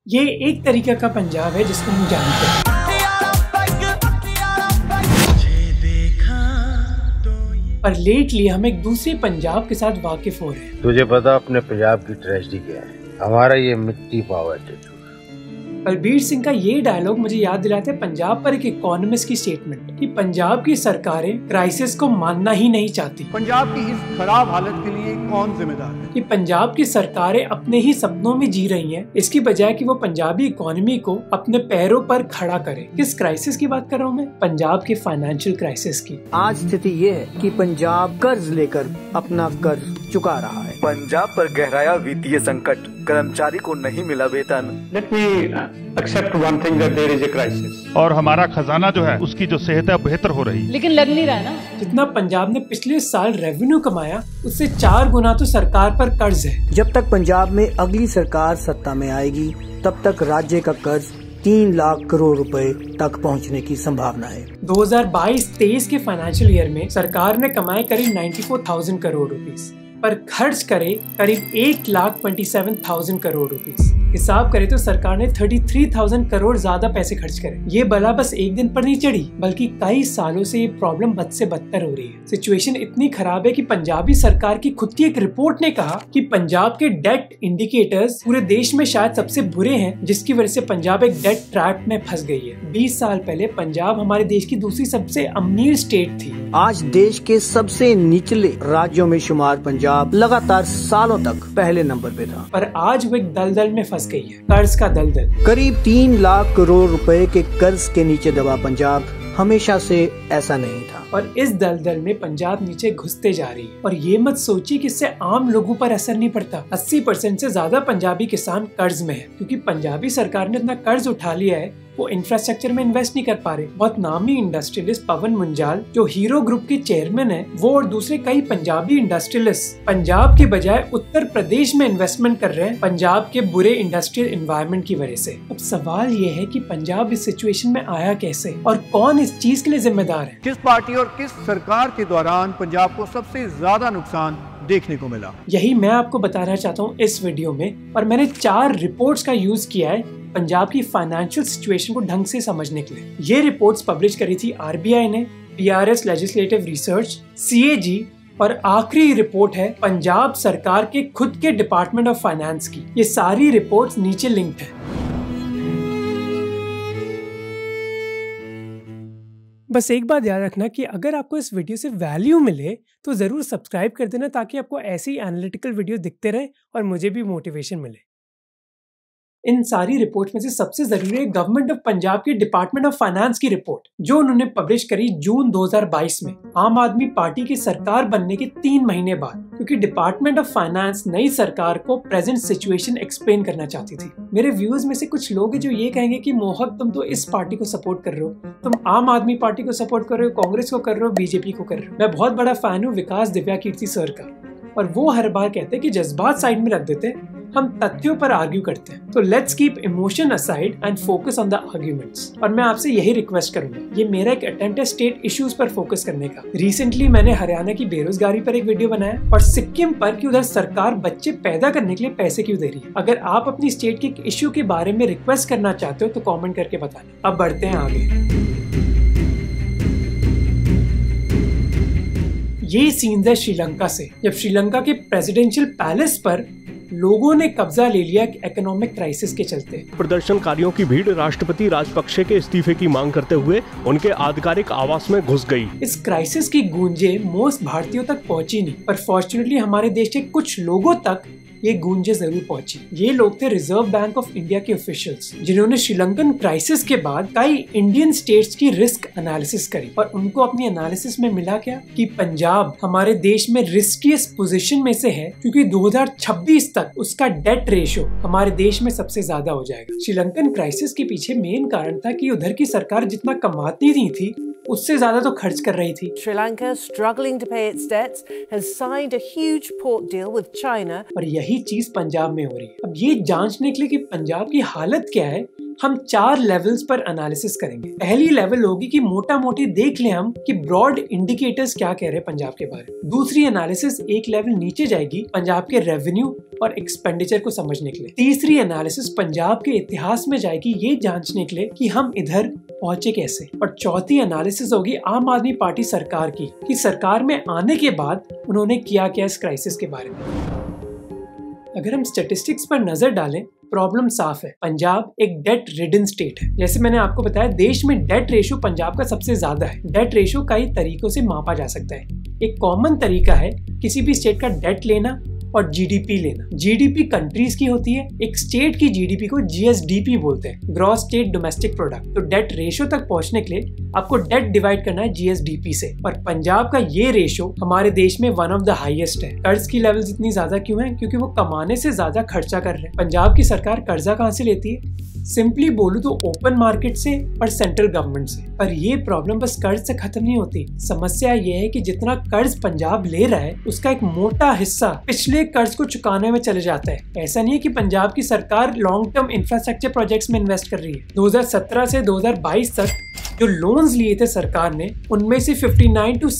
ये एक तरीका का पंजाब है जिसको हम जानते हैं। पर लेटली हम एक दूसरे पंजाब के साथ वाकिफ हो रहे हैं। तुझे पता अपने पंजाब की ट्रेजेडी क्या है? हमारा ये मिट्टी पावर एटीट्यूड। बलबीर सिंह का ये डायलॉग मुझे याद दिलाता है पंजाब पर एक इकोनॉमिस्ट की स्टेटमेंट कि पंजाब की सरकारें क्राइसिस को मानना ही नहीं चाहती। पंजाब की इस खराब हालत के लिए कौन जिम्मेदार है? कि पंजाब की सरकारें अपने ही सपनों में जी रही हैं, इसकी बजाय कि वो पंजाबी इकोनॉमी को अपने पैरों पर खड़ा करे। किस क्राइसिस की बात कर रहा हूँ मैं? पंजाब के फाइनेंशियल क्राइसिस की। आज स्थिति ये है कि पंजाब कर्ज लेकर अपना कर्ज चुका रहा है। पंजाब पर गहराया वित्तीय संकट, कर्मचारी को नहीं मिला वेतन। Let me accept one thing that there is a crisis. और हमारा खजाना जो है उसकी जो सेहत है बेहतर हो रही है, लेकिन लग नहीं रहा ना। जितना पंजाब ने पिछले साल रेवेन्यू कमाया उससे 4 गुना तो सरकार पर कर्ज है। जब तक पंजाब में अगली सरकार सत्ता में आएगी तब तक राज्य का कर्ज 3 लाख करोड़ रुपए तक पहुंचने की संभावना है। 2022-23 के फाइनेंशियल ईयर में सरकार ने कमाए करीब 94,000 करोड़ रुपीस, पर खर्च करे करीब 1,27,000 करोड़ रुपीस। हिसाब करे तो सरकार ने 33,000 करोड़ ज्यादा पैसे खर्च करे। ये बला बस एक दिन पर नहीं चढ़ी, बल्कि कई सालों से ये प्रॉब्लम बद से बदतर हो रही है। सिचुएशन इतनी खराब है कि पंजाबी सरकार की खुद की एक रिपोर्ट ने कहा कि पंजाब के डेट इंडिकेटर्स पूरे देश में शायद सबसे बुरे हैं, जिसकी वजह से पंजाब एक डेट ट्रैप में फंस गई है। 20 साल पहले पंजाब हमारे देश की दूसरी सबसे अमीर स्टेट थी। आज देश के सबसे निचले राज्यों में शुमार पंजाब लगातार सालों तक पहले नंबर पे था, पर आज वो एक दलदल में फंस गई है, कर्ज का दलदल। करीब 3 लाख करोड़ रुपए के कर्ज के नीचे दबा पंजाब हमेशा से ऐसा नहीं था, और इस दलदल में पंजाब नीचे घुसते जा रही है। और ये मत सोचिए कि इससे आम लोगों पर असर नहीं पड़ता। 80% से ज्यादा पंजाबी किसान कर्ज में है, क्योंकि पंजाबी सरकार ने इतना कर्ज उठा लिया है वो इंफ्रास्ट्रक्चर में इन्वेस्ट नहीं कर पा रहे। बहुत नामी इंडस्ट्रियलिस्ट पवन मुंजाल जो हीरो ग्रुप के चेयरमैन है, वो और दूसरे कई पंजाबी इंडस्ट्रियलिस्ट पंजाब की बजाय उत्तर प्रदेश में इन्वेस्टमेंट कर रहे हैं पंजाब के बुरे इंडस्ट्रियल एनवायरनमेंट की वजह से। अब सवाल ये है कि पंजाब इस सिचुएशन में आया कैसे और कौन इस चीज के लिए जिम्मेदार है? किस पार्टी और किस सरकार के दौरान पंजाब को सबसे ज्यादा नुकसान देखने को मिला? यही मैं आपको बताना चाहता हूँ इस वीडियो में। और मैंने 4 रिपोर्ट्स का यूज किया है पंजाब की फाइनेंशियल सिचुएशन को ढंग से समझने के लिए। ये रिपोर्ट्स पब्लिश करी थी आरबीआई ने, PRS लेजिस्लेटिव रिसर्च, CAG, और आखिरी रिपोर्ट है पंजाब सरकार के खुद के डिपार्टमेंट ऑफ फाइनेंस की। ये सारी रिपोर्ट्स नीचे लिंक्ड है। बस एक बात याद रखना कि अगर आपको इस वीडियो से वैल्यू मिले तो जरूर सब्सक्राइब कर देना, ताकि आपको ऐसी एनालिटिकल वीडियो दिखते रहे और मुझे भी मोटिवेशन मिले। इन सारी रिपोर्ट में से सबसे जरूरी है गवर्नमेंट ऑफ पंजाब के डिपार्टमेंट ऑफ फाइनेंस की रिपोर्ट, जो उन्होंने पब्लिश करी जून 2022 में, आम आदमी पार्टी की सरकार बनने के 3 महीने बाद। क्योंकि डिपार्टमेंट ऑफ फाइनेंस नई सरकार को प्रेजेंट सिचुएशन एक्सप्लेन करना चाहती थी। मेरे व्यूअर्स में से कुछ लोग हैं जो ये कहेंगे कि मोहक तुम तो इस पार्टी को सपोर्ट कर रहे हो, तुम आम आदमी पार्टी को सपोर्ट कर रहे हो, कांग्रेस को कर रहे हो, बीजेपी को कर रहे हो। मैं बहुत बड़ा फैन हूँ विकास दिव्या कीर्ति सर का, और वो हर बार कहते हैं कि जज्बात साइड में रख देते हैं, हम तथ्यों पर आर्ग्यू करते हैं। तो let's keep emotion aside and focus on the arguments. और मैं आपसे यही रिक्वेस्ट करूंगा, ये मेरा एक अटेम्प्ट है स्टेट इश्यूज पर फोकस करने का। रिसेंटली मैंने हरियाणा की बेरोजगारी पर एक वीडियो बनाया और सिक्किम पर कि उधर सरकार बच्चे पैदा करने के लिए पैसे क्यों दे रही है। अगर आप अपनी स्टेट के इश्यू के बारे में रिक्वेस्ट करना चाहते हो तो कॉमेंट करके बताना। अब बढ़ते हैं आगे। ये सीन्स है श्रीलंका से, जब श्रीलंका के प्रेसिडेंशियल पैलेस पर लोगों ने कब्जा ले लिया इकोनॉमिक क्राइसिस के चलते। प्रदर्शनकारियों की भीड़ राष्ट्रपति राजपक्षे के इस्तीफे की मांग करते हुए उनके आधिकारिक आवास में घुस गई। इस क्राइसिस की गूंजे मोस्ट भारतीयों तक पहुंची नहीं, पर फॉर्चुनेटली हमारे देश के कुछ लोगों तक ये गूंजे जरूर पहुंची। ये लोग थे रिजर्व बैंक ऑफ इंडिया के ऑफिशियल्स, जिन्होंने श्रीलंकन क्राइसिस के बाद कई इंडियन स्टेट्स की रिस्क एनालिसिस करी। और उनको अपनी एनालिसिस में मिला क्या कि पंजाब हमारे देश में रिस्कीएस्ट पोजीशन में से है, क्योंकि 2026 तक उसका डेट रेशियो हमारे देश में सबसे ज्यादा हो जाएगा। श्रीलंकन क्राइसिस के पीछे मेन कारण था कि उधर की सरकार जितना कमाती नहीं थी उससे ज्यादा तो खर्च कर रही थी। Sri-Lanka, struggling to pay its debts, has signed a huge port deal with China. और यही चीज पंजाब में हो रही है। अब ये जांचने के लिए कि पंजाब की हालत क्या है, हम 4 लेवल्स पर एनालिसिस करेंगे। पहली लेवल होगी कि मोटा मोटी देख लें हम कि ब्रॉड इंडिकेटर्स क्या कह रहे हैं पंजाब के बारे में। दूसरी एनालिसिस एक लेवल नीचे जाएगी पंजाब के रेवेन्यू और एक्सपेंडिचर को समझने के लिए। तीसरी एनालिसिस पंजाब के इतिहास में जाएगी ये जांचने के लिए कि हम इधर पहुंचे कैसे। और चौथी एनालिसिस होगी आम आदमी पार्टी सरकार की कि सरकार में आने के बाद उन्होंने किया क्या इस क्राइसिस के बारे में। अगर हम स्टैटिस्टिक्स पर नजर डालें, प्रॉब्लम साफ है, पंजाब एक डेट रिडन स्टेट है। जैसे मैंने आपको बताया, देश में डेट रेशियो पंजाब का सबसे ज्यादा है। डेट रेशियो कई तरीकों से मापा जा सकता है। एक कॉमन तरीका है किसी भी स्टेट का डेट लेना और जीडीपी लेना। जीडीपी कंट्रीज की होती है, एक स्टेट की जीडीपी को जीएसडीपी बोलते हैं, ग्रॉस स्टेट डोमेस्टिक प्रोडक्ट। तो डेट रेशियो तक पहुंचने के लिए आपको डेट डिवाइड करना है जीएसडीपी से, और पंजाब का ये रेशियो हमारे देश में वन ऑफ द हाईएस्ट है। कर्ज की लेवल्स इतनी ज्यादा क्यों है? क्योंकि वो कमाने से ज्यादा खर्चा कर रहे हैं। पंजाब की सरकार कर्जा कहाँ से लेती है? सिंपली बोलूं तो ओपन मार्केट से और सेंट्रल गवर्नमेंट से। पर ये प्रॉब्लम बस कर्ज से खत्म नहीं होती। समस्या ये है कि जितना कर्ज पंजाब ले रहा है उसका एक मोटा हिस्सा पिछले कर्ज को चुकाने में चले जाता है। ऐसा नहीं है कि पंजाब की सरकार लॉन्ग टर्म इंफ्रास्ट्रक्चर प्रोजेक्ट्स में इन्वेस्ट कर रही है। 2017 से 2022 तक जो लोन्स लिए थे सरकार ने, उनमें से 59 to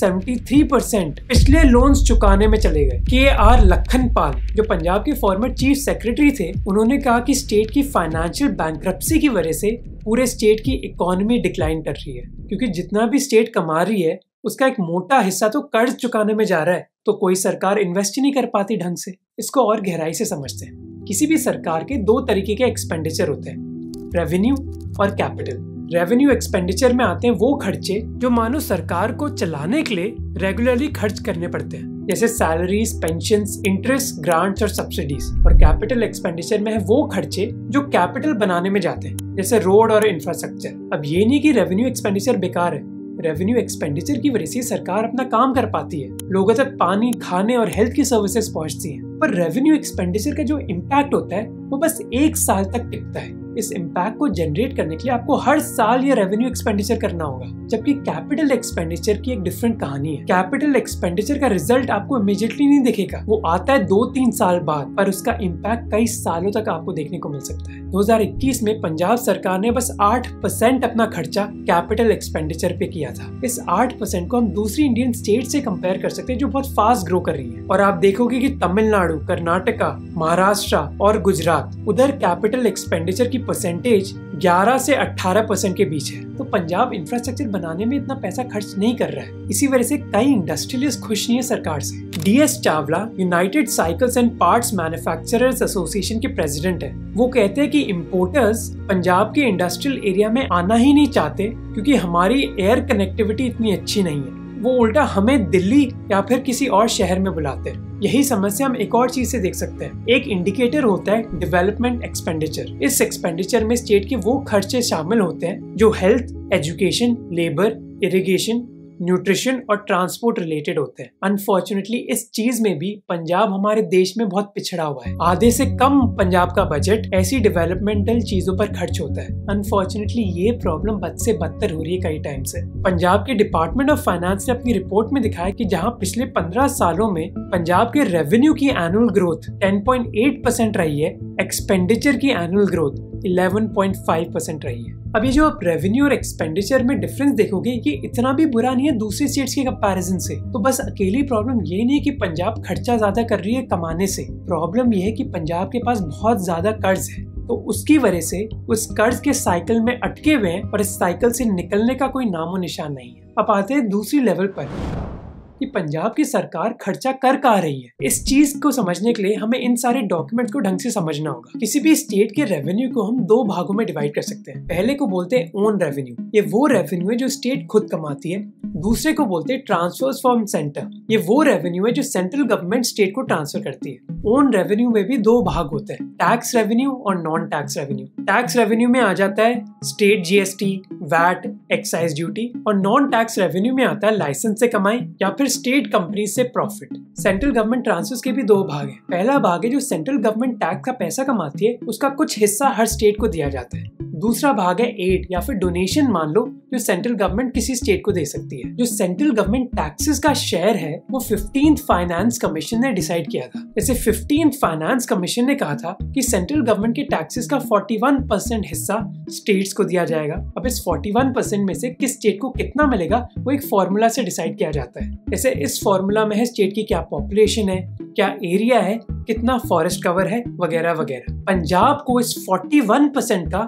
73% पिछले लोन्स चुकाने में चले गए। KR लखनपाल, जो पंजाब के फॉर्मर चीफ सेक्रेटरी थे, उन्होंने कहा कि स्टेट की फाइनेंशियल बैंकरप्सी की वजह से पूरे स्टेट की इकोनॉमी डिक्लाइन कर रही है, क्योंकि जितना भी स्टेट कमा रही है उसका एक मोटा हिस्सा तो कर्ज चुकाने में जा रहा है। तो कोई सरकार इन्वेस्ट ही नहीं कर पाती ढंग से। इसको और गहराई से समझते हैं। किसी भी सरकार के 2 तरीके के एक्सपेंडिचर होते हैं, रेवेन्यू और कैपिटल। रेवेन्यू एक्सपेंडिचर में आते हैं वो खर्चे जो मानो सरकार को चलाने के लिए रेगुलरली खर्च करने पड़ते हैं, जैसे सैलरीज, पेंशन्स, इंटरेस्ट, ग्रांट्स और सब्सिडीज। और कैपिटल एक्सपेंडिचर में है वो खर्चे जो कैपिटल बनाने में जाते हैं, जैसे रोड और इंफ्रास्ट्रक्चर। अब ये नहीं कि रेवेन्यू एक्सपेंडिचर बेकार है। रेवेन्यू एक्सपेंडिचर की वजह से सरकार अपना काम कर पाती है, लोगों तक पानी, खाने और हेल्थ की सर्विसेज पहुंचती हैं। पर रेवेन्यू एक्सपेंडिचर का जो इम्पैक्ट होता है वो बस 1 साल तक टिकता है। इस इम्पैक्ट को जनरेट करने के लिए आपको हर साल ये रेवेन्यू एक्सपेंडिचर करना होगा, जबकि कैपिटल एक्सपेंडिचर की एक डिफरेंट कहानी है। कैपिटल एक्सपेंडिचर का रिजल्ट आपको इमीडिएटली नहीं दिखेगा, वो आता है 2-3 साल बाद, पर उसका इम्पैक्ट कई सालों तक आपको देखने को मिल सकता है। 2021 में पंजाब सरकार ने बस 8% अपना खर्चा कैपिटल एक्सपेंडिचर पे किया था। इस 8% को हम दूसरी इंडियन स्टेट से कंपेयर कर सकते हैं जो बहुत फास्ट ग्रो कर रही है। और आप देखोगे कि तमिलनाडु, कर्नाटका, महाराष्ट्र और गुजरात, उधर कैपिटल एक्सपेंडिचर की परसेंटेज 11 से 18% के बीच है। तो पंजाब इंफ्रास्ट्रक्चर बनाने में इतना पैसा खर्च नहीं कर रहा है। इसी वजह से कई इंडस्ट्रियलिस्ट खुश नहीं है सरकार से। DS Chawla united cycles and parts manufacturers association के प्रेसिडेंट है। वो कहते हैं कि इंपोर्टर्स पंजाब के इंडस्ट्रियल एरिया में आना ही नहीं चाहते क्योंकि हमारी एयर कनेक्टिविटी इतनी अच्छी नहीं है। वो उल्टा हमें दिल्ली या फिर किसी और शहर में बुलाते हैं। यही समस्या हम एक और चीज से देख सकते हैं। एक इंडिकेटर होता है डेवलपमेंट एक्सपेंडिचर। इस एक्सपेंडिचर में स्टेट के वो खर्चे शामिल होते हैं जो health, education, labour, irrigation, nutrition और ट्रांसपोर्ट रिलेटेड होते हैं। अनफॉर्चुनेटली इस चीज में भी पंजाब हमारे देश में बहुत पिछड़ा हुआ है। आधे से कम पंजाब का बजट ऐसी डेवलपमेंटल चीजों पर खर्च होता है। अनफॉर्चुनेटली ये प्रॉब्लम बद से बदतर हो रही है कई टाइम से। पंजाब के डिपार्टमेंट ऑफ फाइनेंस ने अपनी रिपोर्ट में दिखाया कि जहां पिछले 15 सालों में पंजाब के रेवेन्यू की एनुअल ग्रोथ 10.8% रही है, एक्सपेंडिचर की एनुअल ग्रोथ 11.5% रही है। अब ये जो आप रेवेन्यू और एक्सपेंडिचर में डिफरेंस देखोगे, ये इतना भी बुरा नहीं है दूसरी स्टेट्स के कंपैरिजन से। तो बस अकेली प्रॉब्लम ये नहीं है कि पंजाब खर्चा ज्यादा कर रही है कमाने से। प्रॉब्लम ये है कि पंजाब के पास बहुत ज्यादा कर्ज है, तो उसकी वजह से उस कर्ज के साइकिल में अटके हुए हैं और इस साइकिल से निकलने का कोई नामो निशान नहीं है। अब आते हैं दूसरी लेवल पर कि पंजाब की सरकार खर्चा कर कहाँ रही है। इस चीज को समझने के लिए हमें इन सारे डॉक्यूमेंट को ढंग से समझना होगा। किसी भी स्टेट के रेवेन्यू को हम 2 भागों में डिवाइड कर सकते हैं। पहले को बोलते हैं ओन रेवेन्यू, ये वो रेवेन्यू है जो स्टेट खुद कमाती है। दूसरे को बोलते हैं ट्रांसफर्स फ्रॉम सेंटर, ये वो रेवेन्यू है जो सेंट्रल गवर्नमेंट स्टेट को ट्रांसफर करती है। ओन रेवेन्यू में भी 2 भाग होते हैं, टैक्स रेवेन्यू और non tax revenue. Tax revenue में आ जाता है state GST, VAT, excise duty, और नॉन टैक्स रेवेन्यू में आता है लाइसेंस से कमाई या फिर स्टेट कंपनी से प्रॉफिट। सेंट्रल गवर्नमेंट ट्रांसफर्स के भी 2 भाग हैं। पहला भाग है जो सेंट्रल गवर्नमेंट टैक्स का पैसा कमाती है, उसका कुछ हिस्सा हर स्टेट को दिया जाता है। दूसरा भाग है एड या फिर डोनेशन मान लो, जो सेंट्रल गवर्नमेंट किसी स्टेट को दे सकती है। जो सेंट्रल गवर्नमेंट टैक्सेस का शेयर है वो 15th फाइनेंस कमीशन ने डिसाइड किया था। जैसे 15th फाइनेंस कमीशन ने कहा था कि सेंट्रल गवर्नमेंट के टैक्सेस का 41% हिस्सा स्टेट्स को दिया जाएगा। अब इस 41% में से किस स्टेट को कितना मिलेगा वो एक फॉर्मूला से डिसाइड किया जाता है। जैसे इस फॉर्मूला में है स्टेट की क्या पॉपुलेशन है, क्या एरिया है, कितना फॉरेस्ट कवर है, वगैरह वगैरह। पंजाब को इस 41% का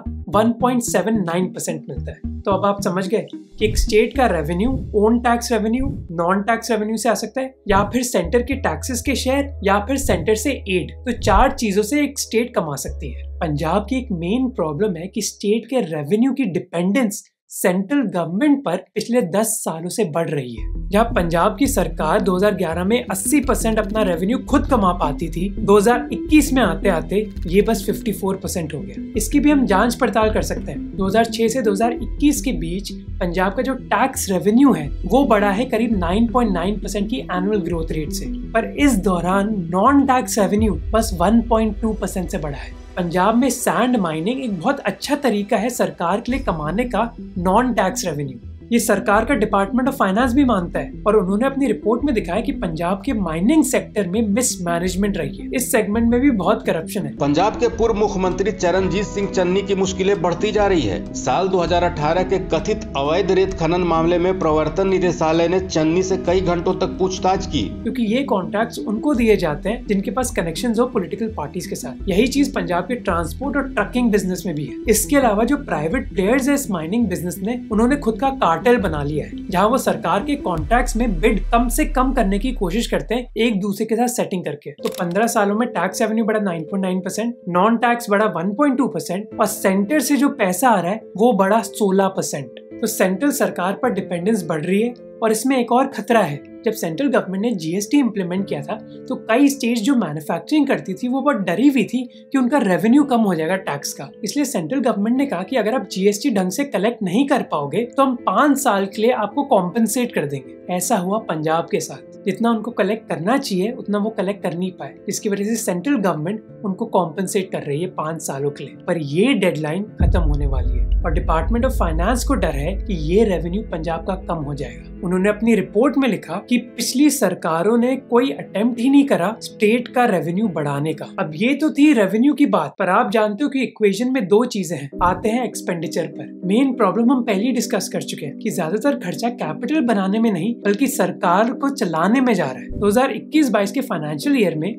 1.79% मिलता है। तो अब आप समझ गए कि एक स्टेट का revenue own tax revenue, non tax revenue से आ सकता है, या फिर सेंटर के टैक्सेस के शेयर, या फिर सेंटर से एड। तो 4 चीजों से एक स्टेट कमा सकती है। पंजाब की एक मेन प्रॉब्लम है कि स्टेट के रेवेन्यू की डिपेंडेंस सेंट्रल गवर्नमेंट पर पिछले 10 सालों से बढ़ रही है। जहां पंजाब की सरकार 2011 में 80% अपना रेवेन्यू खुद कमा पाती थी, 2021 में आते आते ये बस 54% हो गया। इसकी भी हम जांच पड़ताल कर सकते हैं। 2006 से 2021 के बीच पंजाब का जो टैक्स रेवेन्यू है वो बढ़ा है करीब 9.9% की एनुअल ग्रोथ रेट से, पर इस दौरान नॉन टैक्स रेवेन्यू बस 1.2% से बढ़ा है। पंजाब में सैंड माइनिंग एक बहुत अच्छा तरीका है सरकार के लिए कमाने का नॉन टैक्स रेवेन्यू। ये सरकार का डिपार्टमेंट ऑफ फाइनेंस भी मानता है और उन्होंने अपनी रिपोर्ट में दिखाया कि पंजाब के माइनिंग सेक्टर में मिसमैनेजमेंट रही है। इस सेगमेंट में भी बहुत करप्शन है। पंजाब के पूर्व मुख्यमंत्री चरणजीत सिंह चन्नी की मुश्किलें बढ़ती जा रही है। साल 2018 के कथित अवैध रेत खनन मामले में प्रवर्तन निदेशालय ने चन्नी से कई घंटों तक पूछताछ की, क्योंकि ये कॉन्ट्रैक्ट्स उनको दिए जाते हैं जिनके पास कनेक्शंस हो पॉलिटिकल पार्टीज के साथ। यही चीज पंजाब के ट्रांसपोर्ट और ट्रकिंग बिजनेस में भी है। इसके अलावा जो प्राइवेट प्लेयर्स है इस माइनिंग बिजनेस में, उन्होंने खुद का कार्टेल बना लिया है, जहां वो सरकार के कॉन्ट्रैक्ट्स में बिड कम से कम करने की कोशिश करते हैं एक दूसरे के साथ सेटिंग करके। तो 15 सालों में टैक्स रेवेन्यू बढ़ा 9.9%, नॉन टैक्स बढ़ा 1.2% और सेंटर से जो पैसा आ रहा है वो बढ़ा 16%। तो सेंट्रल सरकार पर डिपेंडेंस बढ़ रही है। और इसमें एक और खतरा है, जब सेंट्रल गवर्नमेंट ने जीएसटी इंप्लीमेंट किया था तो कई स्टेट्स जो मैन्युफैक्चरिंग करती थी वो बहुत डरी हुई थी कि उनका रेवेन्यू कम हो जाएगा टैक्स का। इसलिए सेंट्रल गवर्नमेंट ने कहा कि अगर आप जीएसटी ढंग से कलेक्ट नहीं कर पाओगे तो हम 5 साल के लिए आपको कॉम्पेंसेट कर देंगे। ऐसा हुआ पंजाब के साथ। जितना उनको कलेक्ट करना चाहिए उतना वो कलेक्ट कर नहीं पाए, जिसकी वजह से सेंट्रल गवर्नमेंट उनको कॉम्पेंसेट कर रही है 5 सालों के लिए। पर ये डेडलाइन खत्म होने वाली है और डिपार्टमेंट ऑफ फाइनेंस को डर है कि ये रेवेन्यू पंजाब का कम हो जाएगा। उन्होंने अपनी रिपोर्ट में लिखा कि पिछली सरकारों ने कोई अटेम्प्ट ही नहीं करा स्टेट का रेवेन्यू बढ़ाने का। अब ये तो थी रेवेन्यू की बात, पर आप जानते हो कि इक्वेशन में 2 चीजें हैं। आते हैं एक्सपेंडिचर पर। मेन प्रॉब्लम हम पहले ही डिस्कस कर चुके हैं कि ज्यादातर खर्चा कैपिटल बनाने में नहीं बल्कि सरकार को चलाने में जा रहा है। 2021-22 के फाइनेंशियल ईयर में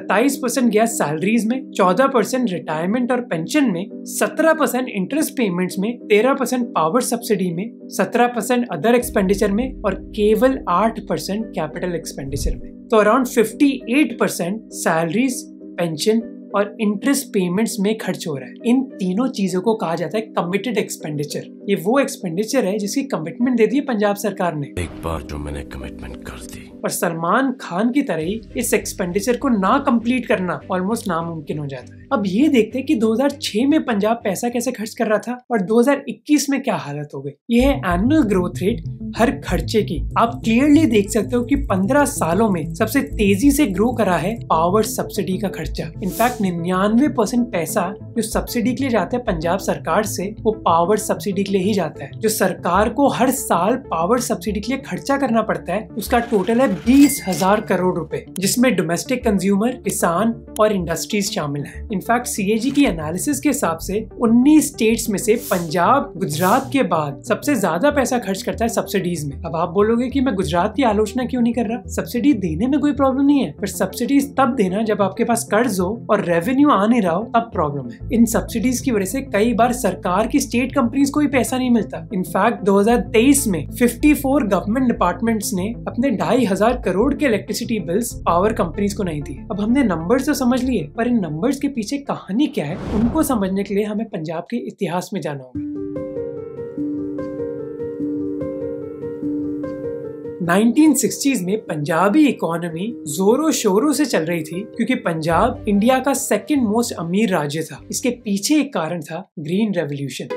27% गया सैलरीज में, 14% रिटायरमेंट और पेंशन में, 17% इंटरेस्ट पेमेंट्स में, 13% पावर सब्सिडी में, 17% अदर एक्सपेंडिचर में और केवल 8% कैपिटल एक्सपेंडिचर में। तो अराउंड 58% सैलरीज, पेंशन और इंटरेस्ट पेमेंट्स में खर्च हो रहा है। इन तीनों चीजों को कहा जाता है कमिटेड एक्सपेंडिचर। ये वो एक्सपेंडिचर है जिसकी कमिटमेंट दे दी है पंजाब सरकार ने। एक बार जो मैंने कमिटमेंट कर दी, और सलमान खान की तरह ही इस एक्सपेंडिचर को ना कंप्लीट करना ऑलमोस्ट नामुमकिन हो जाता है। अब ये देखते हैं कि 2006 में पंजाब पैसा कैसे खर्च कर रहा था और 2021 में क्या हालत हो गई। ये है एनुअल ग्रोथ रेट हर खर्चे की। आप क्लियरली देख सकते हो कि 15 सालों में सबसे तेजी से ग्रो करा है पावर सब्सिडी का खर्चा। इनफैक्ट 99% पैसा जो सब्सिडी के लिए जाता है पंजाब सरकार से, वो पावर सब्सिडी के लिए ही जाता है। जो सरकार को हर साल पावर सब्सिडी के लिए खर्चा करना पड़ता है उसका टोटल है 20,000 करोड़ रुपए, जिसमें डोमेस्टिक कंज्यूमर, किसान और इंडस्ट्रीज शामिल हैं। इनफैक्ट सीएजी की एनालिसिस के हिसाब से 19 स्टेट्स में से पंजाब गुजरात के बाद सबसे ज्यादा पैसा खर्च करता है सब्सिडीज में। अब आप बोलोगे कि मैं गुजरात की आलोचना क्यों नहीं कर रहा, सब्सिडी देने में कोई प्रॉब्लम नहीं है, पर सब्सिडीज तब देना जब आपके पास कर्ज हो और रेवेन्यू आ नहीं रहा हो, तब प्रॉब्लम है। इन सब्सिडीज की वजह से कई बार सरकार की स्टेट कंपनीज को भी पैसा नहीं मिलता। इनफैक्ट 2023 में 54 गवर्नमेंट डिपार्टमेंट्स ने अपने 2,500 करोड़ के इलेक्ट्रिसिटी बिल्स पावर कंपनीज को नहीं दिए। अब हमने नंबर्स तो समझ लिए, पर इन नंबर्स के पीछे कहानी क्या है उनको समझने के लिए हमें पंजाब के इतिहास में जाना होगा। 1960s में पंजाबी इकोनॉमी जोरों शोरों से चल रही थी क्योंकि पंजाब इंडिया का 2nd मोस्ट अमीर राज्य था। इसके पीछे एक कारण था ग्रीन रेवोल्यूशन।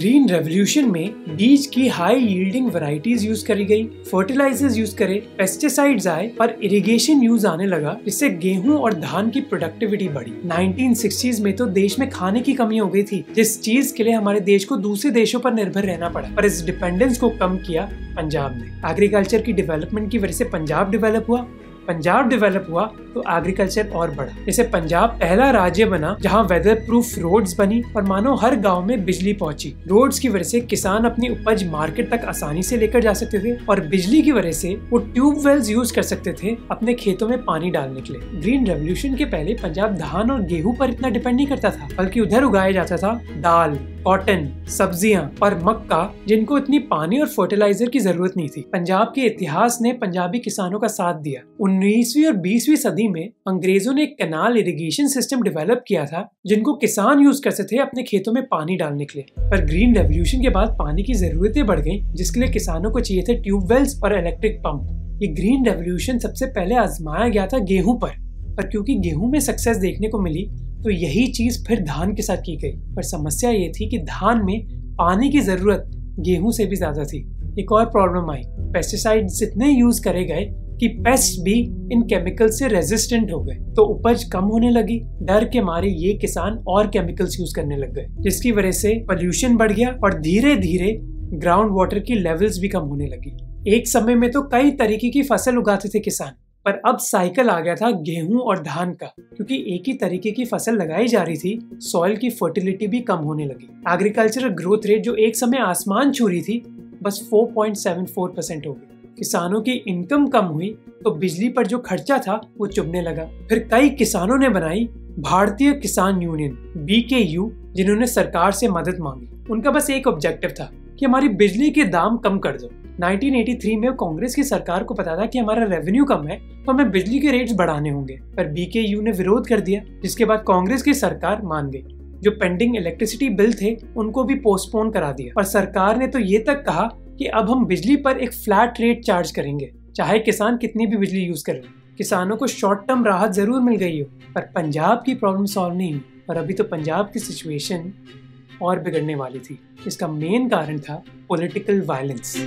ग्रीन रेवोल्यूशन में बीज की हाई यील्डिंग वैरायटीज यूज करी गई, फर्टिलाइजर्स यूज करे, पेस्टिसाइड्स आए और इरिगेशन यूज आने लगा, जिससे गेहूं और धान की प्रोडक्टिविटी बढ़ी। 1960s में तो देश में खाने की कमी हो गई थी, जिस चीज के लिए हमारे देश को दूसरे देशों पर निर्भर रहना पड़ा। पर इस डिपेंडेंस को कम किया पंजाब ने। एग्रीकल्चर की डेवलपमेंट की वजह से पंजाब डेवलप हुआ, पंजाब डेवलप हुआ तो एग्रीकल्चर और बढ़ा। जैसे पंजाब पहला राज्य बना जहां वेदर प्रूफ रोड्स बनी और मानो हर गांव में बिजली पहुंची। रोड्स की वजह से किसान अपनी उपज मार्केट तक आसानी से लेकर जा सकते थे और बिजली की वजह से वो ट्यूबवेल्स यूज कर सकते थे अपने खेतों में पानी डालने के लिए। ग्रीन रेवोल्यूशन के पहले पंजाब धान और गेहूं पर इतना डिपेंड नहीं करता था, बल्कि उधर उगाया जाता था दाल, कॉटन, सब्जियां और मक्का, जिनको इतनी पानी और फर्टिलाइजर की जरूरत नहीं थी। पंजाब के इतिहास ने पंजाबी किसानों का साथ दिया। 19वीं और 20वीं सदी में अंग्रेजों ने एक कैनाल इरिगेशन सिस्टम डेवलप किया था, जिनको किसान यूज करते थे अपने खेतों में पानी डालने के लिए। पर ग्रीन रेवोल्यूशन के बाद पानी की जरूरतें बढ़ गईं, जिसके लिए किसानों को चाहिए थे ट्यूबवेल्स और इलेक्ट्रिक पंप। ये ग्रीन रेवोल्यूशन सबसे पहले आजमाया गया था गेहूं पर क्योंकि गेहूं में सक्सेस देखने को मिली तो यही चीज फिर धान के साथ की गई। पर समस्या ये थी कि धान में पानी की जरूरत गेहूं से भी ज्यादा थी। एक और प्रॉब्लम आई, पेस्टिसाइड्स इतने यूज करे गए कि पेस्ट भी इन केमिकल से रेजिस्टेंट हो गए, तो उपज कम होने लगी। डर के मारे ये किसान और केमिकल्स यूज करने लग गए, जिसकी वजह से पोल्यूशन बढ़ गया और धीरे धीरे ग्राउंड वाटर की लेवल्स भी कम होने लगी। एक समय में तो कई तरीके की फसल उगाते थे किसान, पर अब साइकिल आ गया था गेहूं और धान का। क्योंकि एक ही तरीके की फसल लगाई जा रही थी, सॉइल की फर्टिलिटी भी कम होने लगी। एग्रीकल्चरल ग्रोथ रेट जो एक समय आसमान छू रही थी, बस 4.74% हो गई। किसानों की इनकम कम हुई तो बिजली पर जो खर्चा था वो चुभने लगा। फिर कई किसानों ने बनाई भारतीय किसान यूनियन BKU, जिन्होंने सरकार से मदद मांगी। उनका बस एक ऑब्जेक्टिव था कि हमारी बिजली के दाम कम कर दो। 1983 में कांग्रेस की सरकार को पता था कि हमारा रेवेन्यू कम है तो हमें बिजली के रेट्स बढ़ाने होंगे, पर BKU ने विरोध कर दिया, जिसके बाद कांग्रेस की सरकार मान गई। जो पेंडिंग इलेक्ट्रिसिटी बिल थे उनको भी पोस्टपोन करा दिया और सरकार ने तो ये तक कहा कि अब हम बिजली पर एक फ्लैट रेट चार्ज करेंगे, चाहे किसान कितनी भी बिजली यूज कर ले। किसानों को शॉर्ट टर्म राहत जरूर मिल गई हो, पर पंजाब की प्रॉब्लम सॉल्व नहीं हुई और अभी तो पंजाब की सिचुएशन और बिगड़ने वाली थी। इसका मेन कारण था पॉलिटिकल वायलेंस।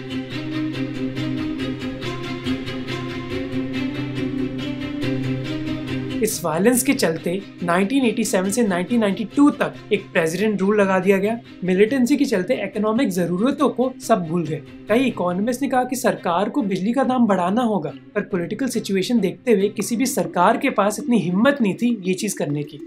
इस वायलेंस के चलते 1987 से 1992 तक एक प्रेसिडेंट रूल लगा दिया गया। मिलिटेंसी के चलते इकोनॉमिक जरूरतों को सब भूल गए। कई इकोनॉमिस्ट ने कहा कि सरकार को बिजली का दाम बढ़ाना होगा, पर पॉलिटिकल सिचुएशन देखते हुए किसी भी सरकार के पास इतनी हिम्मत नहीं थी ये चीज करने की।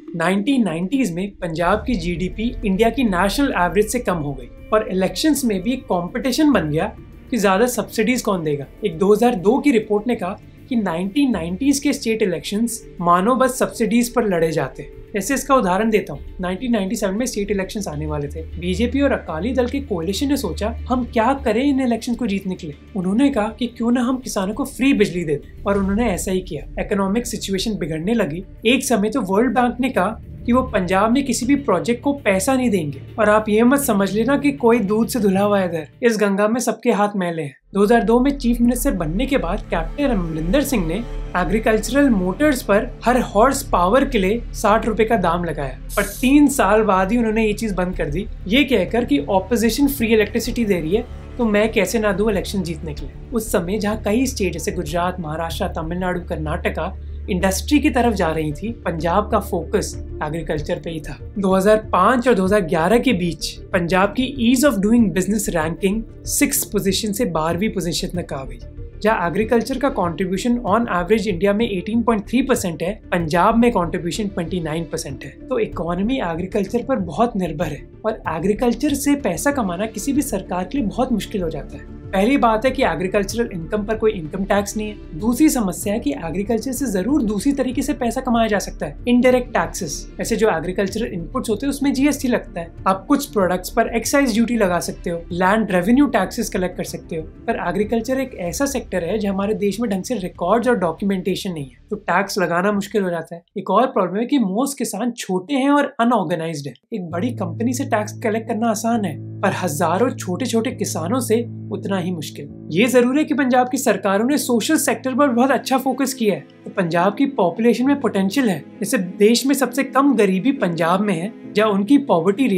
1990s में पंजाब की GDP इंडिया की नेशनल एवरेज से कम हो गई और इलेक्शंस में भी एक कंपटीशन बन गया कि ज्यादा सब्सिडीज कौन देगा। एक 2002 की रिपोर्ट ने कहा कि 1990s के स्टेट इलेक्शंस मानो बस सब्सिडीज पर लड़े जाते। जैसे इसका उदाहरण देता हूँ, 1997 में स्टेट इलेक्शंस आने वाले थे। बीजेपी और अकाली दल के कोalition ने सोचा हम क्या करें इन इलेक्शन को जीतने के लिए। उन्होंने कहा कि क्यों ना हम किसानों को फ्री बिजली दे दें, और उन्होंने ऐसा ही किया। इकोनॉमिक सिचुएशन बिगड़ने लगी। एक समय तो वर्ल्ड बैंक ने कहा कि वो पंजाब में किसी भी प्रोजेक्ट को पैसा नहीं देंगे, और आप ये मत समझ लेना कि कोई दूध से धुला हुआ इधर, इस गंगा में सबके हाथ मैले हैं। 2002 में चीफ मिनिस्टर बनने के बाद कैप्टन अमरिंदर सिंह ने एग्रीकल्चरल मोटर्स पर हर हॉर्स पावर के लिए 60 रुपए का दाम लगाया, पर 3 साल बाद ही उन्होंने ये चीज बंद कर दी, ये कहकर कि ऑपोजिशन फ्री इलेक्ट्रिसिटी दे रही है तो मैं कैसे ना दूं इलेक्शन जीतने के लिए। उस समय जहाँ कई स्टेट जैसे गुजरात, महाराष्ट्र, तमिलनाडु, कर्नाटका इंडस्ट्री की तरफ जा रही थी, पंजाब का फोकस एग्रीकल्चर पे ही था। 2005 और 2011 के बीच पंजाब की ease of doing business ranking 6th position से 12वीं पोजीशन तक आ गई, जहाँ एग्रीकल्चर का कंट्रीब्यूशन ऑन एवरेज इंडिया में 18.3% है, पंजाब में कंट्रीब्यूशन 29% है। तो इकोनॉमी एग्रीकल्चर पर बहुत निर्भर है और एग्रीकल्चर से पैसा कमाना किसी भी सरकार के लिए बहुत मुश्किल हो जाता है। पहली बात है कि एग्रीकल्चरल इनकम पर कोई इनकम टैक्स नहीं है। दूसरी समस्या है कि एग्रीकल्चर से जरूर दूसरी तरीके से पैसा कमाया जा सकता है, इनडायरेक्ट टैक्सेस। ऐसे जो एग्रीकल्चरल इनपुट्स होते हैं उसमें GST लगता है, आप कुछ प्रोडक्ट्स पर एक्साइज ड्यूटी लगा सकते हो, लैंड रेवेन्यू टैक्सेस कलेक्ट कर सकते हो। पर एग्रीकल्चर एक ऐसा सेक्टर है जहाँ हमारे देश में ढंग से रिकॉर्ड्स और डॉक्यूमेंटेशन नहीं है, तो टैक्स लगाना मुश्किल हो जाता है। एक और प्रॉब्लम है कि मोस्ट किसान छोटे हैं और अनऑर्गेनाइज्ड है। एक बड़ी कंपनी से टैक्स कलेक्ट करना आसान है, पर हजारों छोटे छोटे किसानों से उतना ही मुश्किल। ये जरूर है कि पंजाब की सरकारों ने सोशल सेक्टर पर बहुत अच्छा फोकस किया है, तो पंजाब की पॉपुलेशन में पोटेंशियल है। जैसे देश में सबसे कम गरीबी पंजाब में है, जहाँ उनकी पॉवर्टी रेट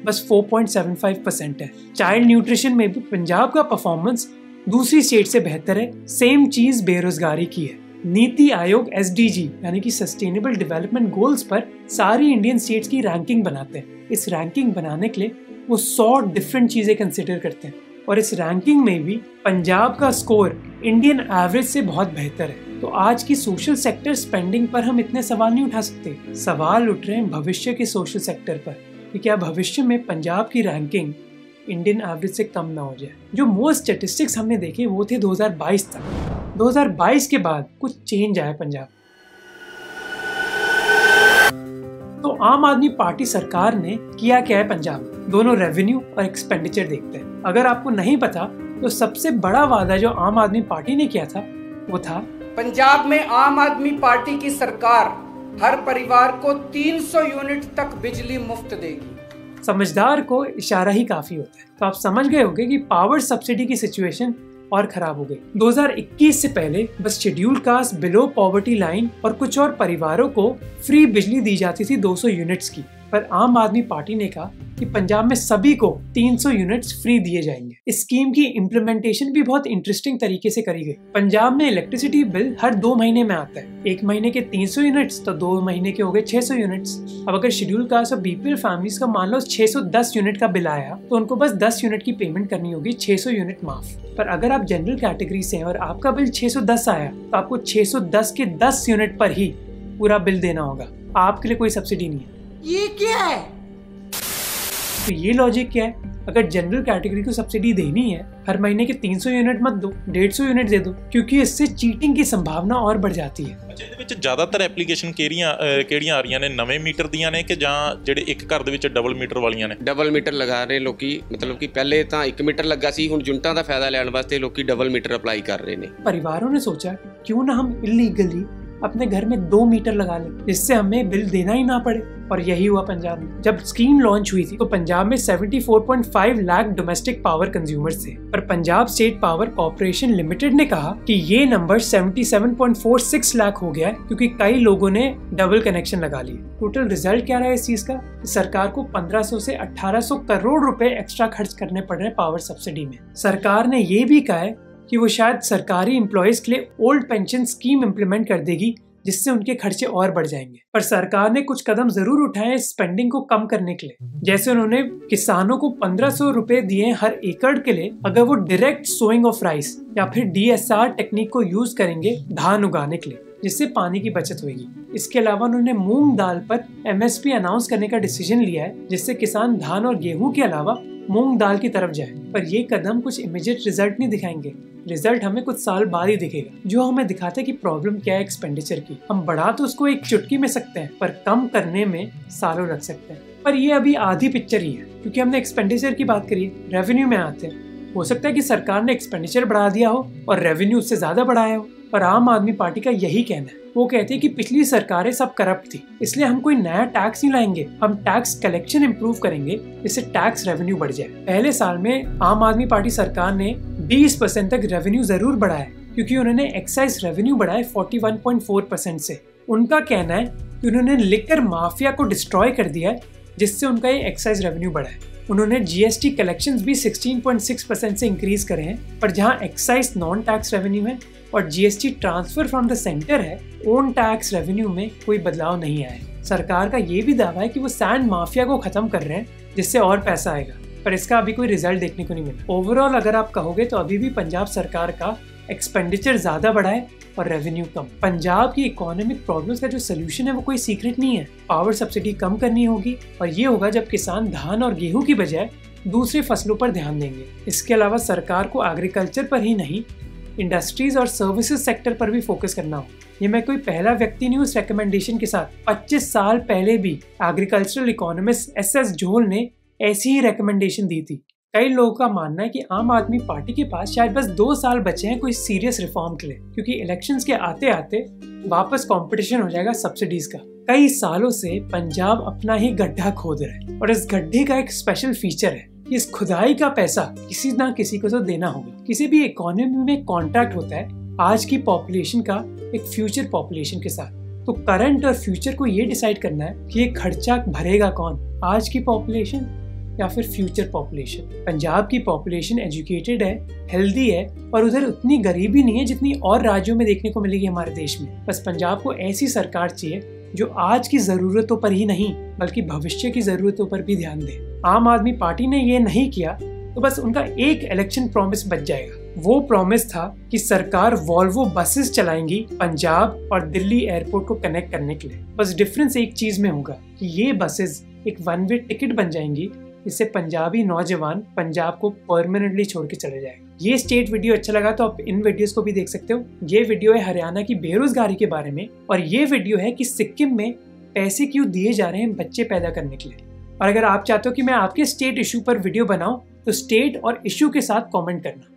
बस 4.75% है। चाइल्ड न्यूट्रिशन में भी पंजाब का परफॉर्मेंस दूसरी स्टेट से बेहतर है। सेम चीज बेरोजगारी की है। नीति आयोग SDG यानी कि सस्टेनेबल डेवलपमेंट गोल्स पर सारी इंडियन स्टेट्स की रैंकिंग बनाते हैं। इस रैंकिंग बनाने के लिए वो 100 डिफरेंट चीजें कंसिडर करते हैं और इस रैंकिंग में भी पंजाब का स्कोर इंडियन एवरेज से बहुत बेहतर है। तो आज की सोशल सेक्टर स्पेंडिंग पर हम इतने सवाल नहीं उठा सकते। सवाल उठ रहे हैं भविष्य के सोशल सेक्टर पर कि क्या भविष्य में पंजाब की रैंकिंग इंडियन एवरेज से कम ना हो जाए। जो मोस्ट स्टैटिस्टिक्स हमने देखे वो थे 2022 तक। 2022 के बाद कुछ चेंज आया पंजाब। तो आम आदमी पार्टी सरकार ने किया क्या है पंजाब, दोनों रेवेन्यू और एक्सपेंडिचर देखते हैं। अगर आपको नहीं पता तो सबसे बड़ा वादा जो आम आदमी पार्टी ने किया था वो था पंजाब में आम आदमी पार्टी की सरकार हर परिवार को 300 यूनिट तक बिजली मुफ्त देगी। समझदार को इशारा ही काफी होता है। तो आप समझ गए होंगे कि पावर सब्सिडी की सिचुएशन और खराब हो गई। 2021 से पहले बस schedule caste, below poverty line और कुछ और परिवारों को फ्री बिजली दी जाती थी 200 यूनिट्स की। पर आम आदमी पार्टी ने कहा कि पंजाब में सभी को 300 यूनिट्स फ्री दिए जाएंगे। इस स्कीम की इम्प्लीमेंटेशन भी बहुत इंटरेस्टिंग तरीके से करी गई। पंजाब में इलेक्ट्रिसिटी बिल हर 2 महीने में आता है। 1 महीने के 300 यूनिट्स तो 2 महीने के हो गए 600 यूनिट्स। अब अगर शेड्यूल कास्ट और BPL फैमिलीज का मान लो 610 यूनिट का बिल आया तो उनको बस 10 यूनिट की पेमेंट करनी होगी, 600 यूनिट माफ। पर अगर आप जनरल कैटेगरी से हैं और आपका बिल 610 आया तो आपको 610 के 10 यूनिट पर ही पूरा बिल देना होगा। आपके लिए कोई सब्सिडी नहीं है। ये क्या है? तो ये लॉजिक क्या है? अगर जनरल कैटेगरी को सब्सिडी देनी है, हर महीने के 300 यूनिट मत दो, 150 यूनिट दे दो, क्योंकि इससे चीटिंग की संभावना और बढ़ जाती है। अच्छा, ਇਹਦੇ ਵਿੱਚ ਜ਼ਿਆਦਾਤਰ ਐਪਲੀਕੇਸ਼ਨ ਕਿਹੜੀਆਂ ਆ ਰਹੀਆਂ ਨੇ? ਨਵੇਂ ਮੀਟਰ ਦੀਆਂ ਨੇ ਕਿ ਜਾਂ ਜਿਹੜੇ ਇੱਕ ਘਰ ਦੇ ਵਿੱਚ ਡਬਲ ਮੀਟਰ ਵਾਲੀਆਂ ਨੇ? ਡਬਲ ਮੀਟਰ ਲਗਾ ਰਹੇ ਲੋਕੀ, ਮਤਲਬ ਕਿ ਪਹਿਲੇ ਤਾਂ 1 ਮੀਟਰ ਲੱਗਾ ਸੀ, ਹੁਣ ਜੁਨਟਾਂ ਦਾ ਫਾਇਦਾ ਲੈਣ ਵਾਸਤੇ ਲੋਕੀ ਡਬਲ ਮੀਟਰ ਅਪਲਾਈ ਕਰ ਰਹੇ ਨੇ। परिवारों ने सोचा क्यों ना हम इलीगली अपने घर में 2 मीटर लगा लें, जिससे हमें बिल देना ही ना पड़े। और यही हुआ पंजाब में। जब स्कीम लॉन्च हुई थी तो पंजाब में 74.5 लाख डोमेस्टिक पावर कंज्यूमर्स थे, पर Punjab state power corporation limited ने कहा कि ये नंबर 77.46 लाख हो गया है, क्योंकि कई लोगों ने डबल कनेक्शन लगा लिए। टोटल रिजल्ट क्या रहा है इस चीज का? सरकार को 1500 से 1800 करोड़ रुपए एक्स्ट्रा खर्च करने पड़ रहे हैं पावर सब्सिडी में। सरकार ने ये भी कहा है कि वो शायद सरकारी एम्प्लॉयज के लिए ओल्ड पेंशन स्कीम इम्प्लीमेंट कर देगी, जिससे उनके खर्चे और बढ़ जाएंगे। पर सरकार ने कुछ कदम जरूर उठाए हैं स्पेंडिंग को कम करने के लिए। जैसे उन्होंने किसानों को 1500 रुपए दिए हर एकड़ के लिए, अगर वो डायरेक्ट सोइंग ऑफ राइस या फिर DSR टेक्निक को यूज करेंगे धान उगाने के लिए, जिससे पानी की बचत होगी। इसके अलावा उन्होंने मूंग दाल पर MSP अनाउंस करने का डिसीजन लिया है, जिससे किसान धान और गेहूं के अलावा मूंग दाल की तरफ जाए। पर ये कदम कुछ इमीडिएट रिजल्ट नहीं दिखाएंगे। रिजल्ट हमें कुछ साल बाद ही दिखेगा, जो हमें दिखाता है कि प्रॉब्लम क्या है एक्सपेंडिचर की। हम बढ़ा तो उसको एक चुटकी में सकते हैं, पर कम करने में सालों लग सकते हैं। पर ये अभी आधी पिक्चर ही है, क्योंकि हमने एक्सपेंडिचर की बात करी है। रेवेन्यू में आते हैं। हो सकता है कि सरकार ने एक्सपेंडिचर बढ़ा दिया हो और रेवेन्यू उससे ज्यादा बढ़ाया हो। पर आम आदमी पार्टी का यही कहना है। वो कहते हैं कि पिछली सरकारें सब करप्ट थी, इसलिए हम कोई नया टैक्स नहीं लाएंगे, हम टैक्स कलेक्शन इंप्रूव करेंगे, जिससे टैक्स रेवेन्यू बढ़ जाए। पहले साल में आम आदमी पार्टी सरकार ने 20% तक रेवेन्यू जरूर बढ़ाया, क्योंकि उन्होंने एक्साइज रेवेन्यू बढ़ाया 41.4% से। उनका कहना है कि उन्होंने लिकर माफिया को डिस्ट्रॉय कर दिया है, जिससे उनका ये एक्साइज रेवेन्यू बढ़ा है। उन्होंने GST कलेक्शंस भी 16.6% से इंक्रीज करे हैं, पर जहां एक्साइज नॉन टैक्स रेवेन्यू है और GST transfer from the centre है, ओन टैक्स रेवेन्यू में कोई बदलाव नहीं आया है। सरकार का ये भी दावा है कि वो सैंड माफिया को खत्म कर रहे हैं, जिससे और पैसा आएगा, पर इसका अभी कोई रिजल्ट देखने को नहीं मिला। ओवरऑल अगर आप कहोगे तो अभी भी पंजाब सरकार का एक्सपेंडिचर ज्यादा बढ़ा है और रेवेन्यू कम। पंजाब की इकोनॉमिक प्रॉब्लम्स का जो सोल्यूशन है वो कोई सीक्रेट नहीं है। पावर सब्सिडी कम करनी होगी, और ये होगा जब किसान धान और गेहूं की बजाय दूसरे फसलों पर ध्यान देंगे। इसके अलावा सरकार को एग्रीकल्चर पर ही नहीं, इंडस्ट्रीज और सर्विसेज सेक्टर पर भी फोकस करना हो। ये मैं कोई पहला व्यक्ति नहीं हूँ इस रिकमेंडेशन के साथ। 25 साल पहले भी एग्रीकल्चरल इकोनॉमिस्ट SS झोल ने ऐसी ही रिकमेंडेशन दी थी। कई लोगों का मानना है कि आम आदमी पार्टी के पास शायद बस 2 साल बचे हैं कोई सीरियस रिफॉर्म के लिए, क्योंकि इलेक्शंस के आते आते वापस कंपटीशन हो जाएगा सब्सिडीज का। कई सालों से पंजाब अपना ही गड्ढा खोद रहा है, और इस गड्ढे का एक स्पेशल फीचर है कि इस खुदाई का पैसा किसी ना किसी को तो देना होगा। किसी भी इकोनॉमी में कॉन्ट्रैक्ट होता है आज की पॉपुलेशन का एक फ्यूचर पॉपुलेशन के साथ। तो करंट और फ्यूचर को ये डिसाइड करना है कि ये खर्चा भरेगा कौन, आज की पॉपुलेशन या फिर फ्यूचर पॉपुलेशन। पंजाब की पॉपुलेशन एजुकेटेड है, हेल्दी है और उधर उतनी गरीबी नहीं है जितनी और राज्यों में देखने को मिलेगी हमारे देश में। बस पंजाब को ऐसी सरकार चाहिए जो आज की जरूरतों पर ही नहीं बल्कि भविष्य की जरूरतों पर भी ध्यान दे। आम आदमी पार्टी ने ये नहीं किया तो बस उनका एक इलेक्शन प्रॉमिस बच जाएगा। वो प्रॉमिस था कि सरकार वॉल्वो बसेस चलाएंगी पंजाब और दिल्ली एयरपोर्ट को कनेक्ट करने के लिए। बस डिफरेंस एक चीज में होगा कि ये बसेस एक वन वे टिकट बन जाएंगी, जिससे पंजाबी नौजवान पंजाब को परमानेंटली छोड़ के चले जाएंगे। ये स्टेट वीडियो अच्छा लगा तो आप इन वीडियोस को भी देख सकते हो। ये वीडियो है हरियाणा की बेरोजगारी के बारे में और ये वीडियो है कि सिक्किम में पैसे क्यों दिए जा रहे हैं बच्चे पैदा करने के लिए। और अगर आप चाहते हो कि मैं आपके स्टेट इशू पर वीडियो बनाऊं तो स्टेट और इशू के साथ कमेंट करना।